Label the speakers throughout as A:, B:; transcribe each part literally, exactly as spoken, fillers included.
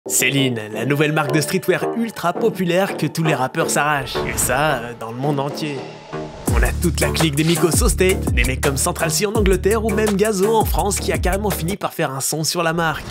A: Céline, la nouvelle marque de streetwear ultra populaire que tous les rappeurs s'arrachent. Et ça, dans le monde entier. On a toute la clique des Migos au State, des mecs comme Central C en Angleterre ou même Gazo en France qui a carrément fini par faire un son sur la marque.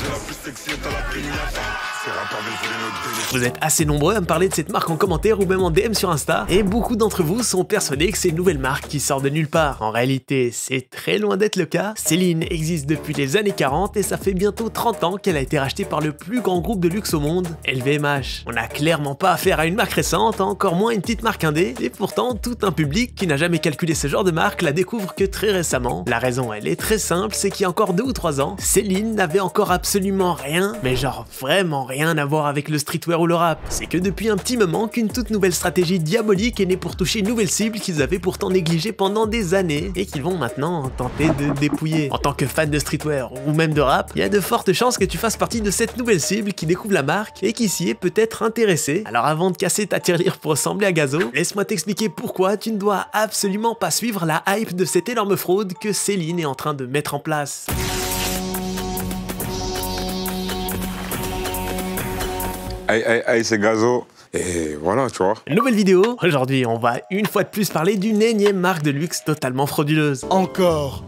A: Vous êtes assez nombreux à me parler de cette marque en commentaire ou même en D M sur Insta, et beaucoup d'entre vous sont persuadés que c'est une nouvelle marque qui sort de nulle part. En réalité, c'est très loin d'être le cas. Céline existe depuis les années quarante et ça fait bientôt trente ans qu'elle a été rachetée par le plus grand groupe de luxe au monde, L V M H. On n'a clairement pas affaire à une marque récente, encore moins une petite marque indé, et pourtant tout un public qui n'a jamais calculé ce genre de marque la découvre que très récemment. La raison, elle est très simple, c'est qu'il y a encore deux ou trois ans, Céline n'avait encore absolument rien, mais genre vraiment rien à voir avec le streetwear ou le rap. C'est que depuis un petit moment qu'une toute nouvelle stratégie diabolique est née pour toucher une nouvelle cible qu'ils avaient pourtant négligée pendant des années et qu'ils vont maintenant tenter de dépouiller. En tant que fan de streetwear ou même de rap, il y a de fortes chances que tu fasses partie de cette nouvelle cible qui découvre la marque et qui s'y est peut-être intéressée. Alors avant de casser ta tirelire pour ressembler à Gazo, laisse-moi t'expliquer pourquoi tu ne dois absolument pas suivre la hype de cette énorme fraude que Céline est en train de mettre en place.
B: Aïe aïe aïe, c'est Gazo. Et voilà, tu vois.
A: Nouvelle vidéo. Aujourd'hui, on va une fois de plus parler d'une énième marque de luxe totalement frauduleuse.
C: Encore.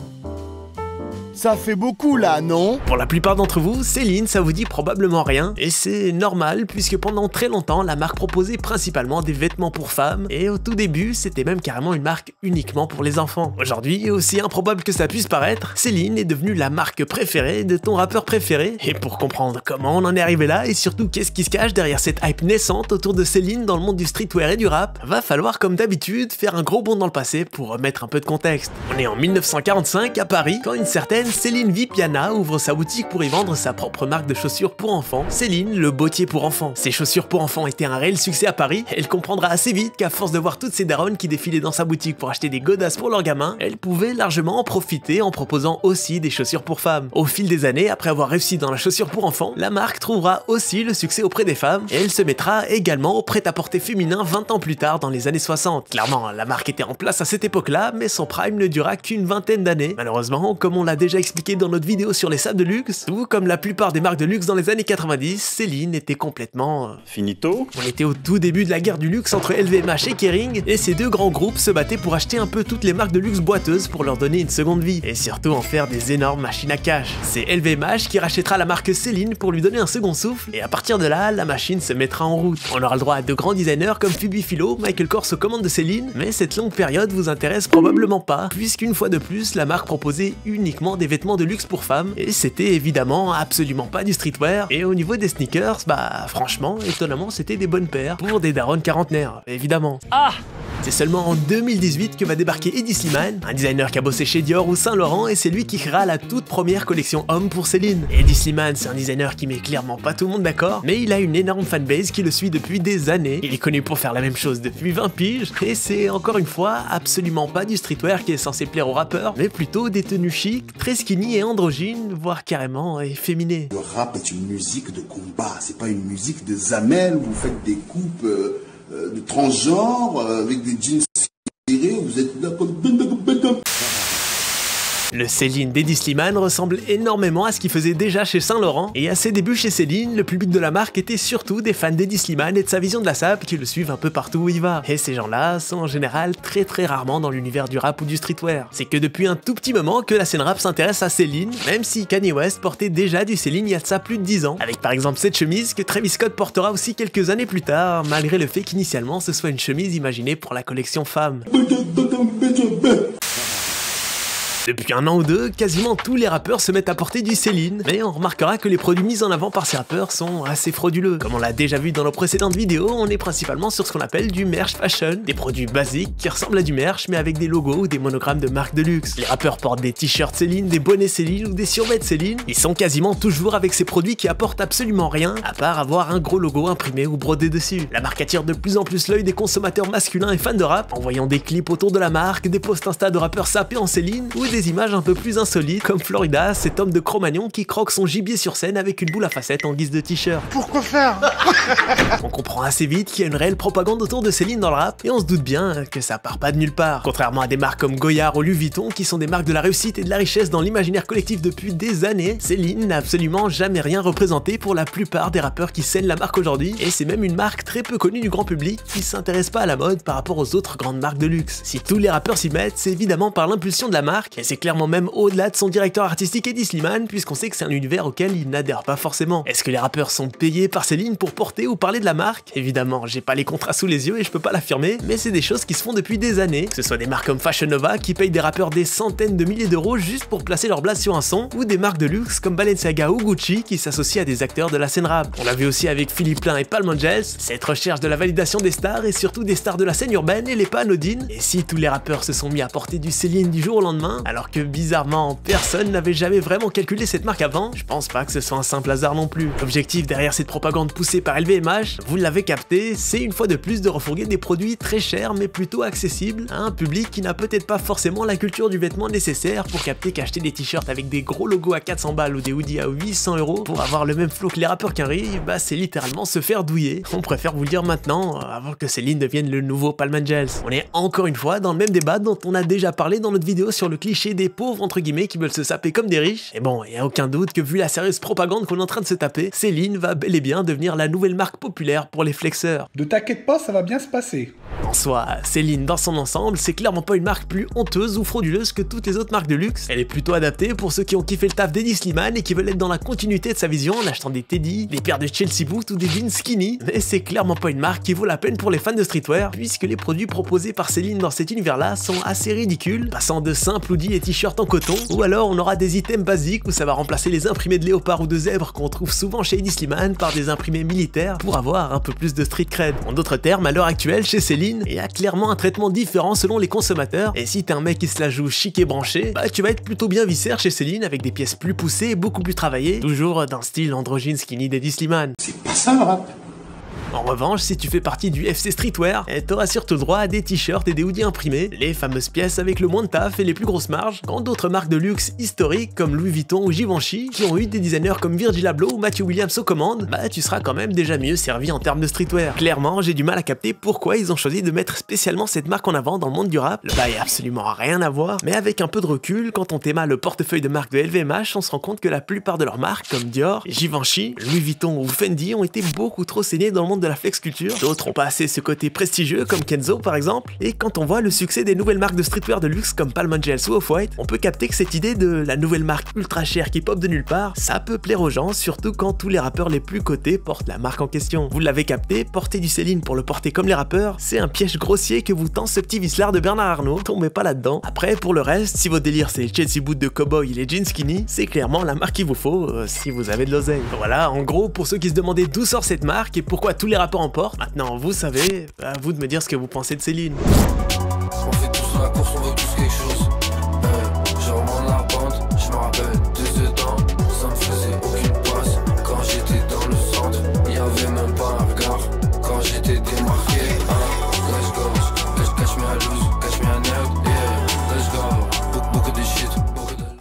C: Ça fait beaucoup là, non?
A: Pour la plupart d'entre vous, Céline, ça vous dit probablement rien, et c'est normal puisque pendant très longtemps, la marque proposait principalement des vêtements pour femmes, et au tout début, c'était même carrément une marque uniquement pour les enfants. Aujourd'hui, aussi improbable que ça puisse paraître, Céline est devenue la marque préférée de ton rappeur préféré, et pour comprendre comment on en est arrivé là, et surtout qu'est-ce qui se cache derrière cette hype naissante autour de Céline dans le monde du streetwear et du rap, va falloir comme d'habitude faire un gros bond dans le passé pour remettre un peu de contexte. On est en mille neuf cent quarante-cinq à Paris, quand une certaine Céline Vipiana ouvre sa boutique pour y vendre sa propre marque de chaussures pour enfants, Céline le bottier pour enfants. Ces chaussures pour enfants étaient un réel succès à Paris, elle comprendra assez vite qu'à force de voir toutes ces daronnes qui défilaient dans sa boutique pour acheter des godasses pour leurs gamins, elle pouvait largement en profiter en proposant aussi des chaussures pour femmes. Au fil des années, après avoir réussi dans la chaussure pour enfants, la marque trouvera aussi le succès auprès des femmes, et elle se mettra également au prêt-à-porter féminin vingt ans plus tard dans les années soixante. Clairement, la marque était en place à cette époque-là, mais son prime ne dura qu'une vingtaine d'années. Malheureusement, comme on l'a déjà expliqué dans notre vidéo sur les sables de luxe, tout comme la plupart des marques de luxe dans les années quatre-vingt-dix, Céline était complètement... Euh...
D: finito.
A: On était au tout début de la guerre du luxe entre L V M H et Kering, et ces deux grands groupes se battaient pour acheter un peu toutes les marques de luxe boiteuses pour leur donner une seconde vie, et surtout en faire des énormes machines à cash. C'est L V M H qui rachètera la marque Céline pour lui donner un second souffle, et à partir de là, la machine se mettra en route. On aura le droit à de grands designers comme Phoebe Philo, Michael Kors aux commandes de Céline, mais cette longue période vous intéresse probablement pas, puisqu'une fois de plus, la marque proposait uniquement des vêtements de luxe pour femmes, et c'était évidemment absolument pas du streetwear, et au niveau des sneakers, bah franchement, étonnamment, c'était des bonnes paires pour des darons quarantenaires, évidemment. Ah! C'est seulement en deux mille dix-huit que va débarquer Eddie Slimane, un designer qui a bossé chez Dior ou Saint Laurent, et c'est lui qui créera la toute première collection homme pour Céline. Eddie Slimane, c'est un designer qui met clairement pas tout le monde d'accord, mais il a une énorme fanbase qui le suit depuis des années. Il est connu pour faire la même chose depuis vingt piges, et c'est encore une fois absolument pas du streetwear qui est censé plaire aux rappeurs, mais plutôt des tenues chic, très skinny et androgynes, voire carrément efféminées.
E: Le rap est une musique de combat, c'est pas une musique de zamel où vous faites des coupes euh, euh, de transgenre euh, avec des jeans serrés, vous êtes là comme...
A: Le Céline d'Eddie Slimane ressemble énormément à ce qu'il faisait déjà chez Saint Laurent, et à ses débuts chez Céline, le public de la marque était surtout des fans d'Eddie Slimane et de sa vision de la sape qui le suivent un peu partout où il va. Et ces gens-là sont en général très très rarement dans l'univers du rap ou du streetwear. C'est que depuis un tout petit moment que la scène rap s'intéresse à Céline, même si Kanye West portait déjà du Céline il y a de ça plus de dix ans, avec par exemple cette chemise que Travis Scott portera aussi quelques années plus tard, malgré le fait qu'initialement ce soit une chemise imaginée pour la collection femme. Depuis un an ou deux, quasiment tous les rappeurs se mettent à porter du Céline, mais on remarquera que les produits mis en avant par ces rappeurs sont assez frauduleux. Comme on l'a déjà vu dans nos précédentes vidéos, on est principalement sur ce qu'on appelle du merch fashion, des produits basiques qui ressemblent à du merch mais avec des logos ou des monogrammes de marques de luxe. Les rappeurs portent des t-shirts Céline, des bonnets Céline ou des survêtements Céline, ils sont quasiment toujours avec ces produits qui apportent absolument rien, à part avoir un gros logo imprimé ou brodé dessus. La marque attire de plus en plus l'œil des consommateurs masculins et fans de rap, en voyant des clips autour de la marque, des posts Insta de rappeurs sapés en Céline, ou des images un peu plus insolites, comme Florida, cet homme de Cro-Magnon qui croque son gibier sur scène avec une boule à facettes en guise de t-shirt.
C: Pourquoi faire?
A: On comprend assez vite qu'il y a une réelle propagande autour de Céline dans le rap, et on se doute bien que ça part pas de nulle part. Contrairement à des marques comme Goyard ou Louis Vuitton, qui sont des marques de la réussite et de la richesse dans l'imaginaire collectif depuis des années, Céline n'a absolument jamais rien représenté pour la plupart des rappeurs qui scènent la marque aujourd'hui, et c'est même une marque très peu connue du grand public qui s'intéresse pas à la mode par rapport aux autres grandes marques de luxe. Si tous les rappeurs s'y mettent, c'est évidemment par l'impulsion de la marque, et c'est clairement même au-delà de son directeur artistique Eddie Slimane, puisqu'on sait que c'est un univers auquel il n'adhère pas forcément. Est-ce que les rappeurs sont payés par Céline pour porter ou parler de la marque? Évidemment, j'ai pas les contrats sous les yeux et je peux pas l'affirmer, mais c'est des choses qui se font depuis des années, que ce soit des marques comme Fashion Nova qui payent des rappeurs des centaines de milliers d'euros juste pour placer leur blase sur un son, ou des marques de luxe comme Balenciaga ou Gucci qui s'associent à des acteurs de la scène rap. On l'a vu aussi avec Philippe Plein et Palm Angels, cette recherche de la validation des stars et surtout des stars de la scène urbaine, elle est pas anodine. Et si tous les rappeurs se sont mis à porter du Céline du jour au lendemain, alors que bizarrement personne n'avait jamais vraiment calculé cette marque avant, je pense pas que ce soit un simple hasard non plus. L'objectif derrière cette propagande poussée par L V M H, vous l'avez capté, c'est une fois de plus de refourguer des produits très chers mais plutôt accessibles à un public qui n'a peut-être pas forcément la culture du vêtement nécessaire pour capter qu'acheter des t-shirts avec des gros logos à quatre cents balles ou des hoodies à huit cents euros pour avoir le même flow que les rappeurs qu'un riz, bah c'est littéralement se faire douiller. On préfère vous le dire maintenant, avant que Céline devienne le nouveau Palm Angels. On est encore une fois dans le même débat dont on a déjà parlé dans notre vidéo sur le cliché des pauvres entre guillemets qui veulent se saper comme des riches. Et bon, il y a aucun doute que vu la sérieuse propagande qu'on est en train de se taper, Céline va bel et bien devenir la nouvelle marque populaire pour les flexeurs.
C: Ne t'inquiète pas, ça va bien se passer.
A: En soi, Céline dans son ensemble, c'est clairement pas une marque plus honteuse ou frauduleuse que toutes les autres marques de luxe. Elle est plutôt adaptée pour ceux qui ont kiffé le taf d'Eddie Slimane et qui veulent être dans la continuité de sa vision en achetant des Teddy, des paires de Chelsea Boots ou des jeans skinny. Mais c'est clairement pas une marque qui vaut la peine pour les fans de streetwear, puisque les produits proposés par Céline dans cet univers-là sont assez ridicules, passant de simples hoodies et t-shirts en coton, ou alors on aura des items basiques où ça va remplacer les imprimés de léopard ou de zèbre qu'on trouve souvent chez Eddie Slimane par des imprimés militaires pour avoir un peu plus de street cred. En d'autres termes, à l'heure actuelle, chez Céline, il y a clairement un traitement différent selon les consommateurs, et si t'es un mec qui se la joue chic et branché, bah tu vas être plutôt bien viscère chez Céline avec des pièces plus poussées et beaucoup plus travaillées, toujours d'un style androgyne skinny d'Eddie Slimane.
E: C'est pas ça le rap.
A: En revanche, si tu fais partie du F C Streetwear, t'auras surtout droit à des t-shirts et des hoodies imprimés, les fameuses pièces avec le moins de taf et les plus grosses marges, quand d'autres marques de luxe historiques comme Louis Vuitton ou Givenchy, qui ont eu des designers comme Virgil Abloh ou Matthew Williams aux commandes, bah tu seras quand même déjà mieux servi en termes de streetwear. Clairement, j'ai du mal à capter pourquoi ils ont choisi de mettre spécialement cette marque en avant dans le monde du rap. Le bail a absolument rien à voir, mais avec un peu de recul, quand on téma le portefeuille de marques de L V M H, on se rend compte que la plupart de leurs marques, comme Dior, Givenchy, Louis Vuitton ou Fendi, ont été beaucoup trop saignées dans le monde de la flex culture. D'autres ont pas assez ce côté prestigieux, comme Kenzo par exemple, et quand on voit le succès des nouvelles marques de streetwear de luxe comme Palm Angels ou Off-White, on peut capter que cette idée de la nouvelle marque ultra chère qui pop de nulle part, ça peut plaire aux gens, surtout quand tous les rappeurs les plus cotés portent la marque en question. Vous l'avez capté, porter du Céline pour le porter comme les rappeurs, c'est un piège grossier que vous tend ce petit vicelard de Bernard Arnault, tombez pas là-dedans. Après, pour le reste, si votre délire c'est Chelsea Boots de cowboy et les jeans skinny, c'est clairement la marque qu'il vous faut euh, si vous avez de l'oseille. Voilà, en gros, pour ceux qui se demandaient d'où sort cette marque et pourquoi tous les rappeurs en portent, maintenant vous savez, à vous de me dire ce que vous pensez de Céline.
D: On fait tous la course, on veut tous quelque chose.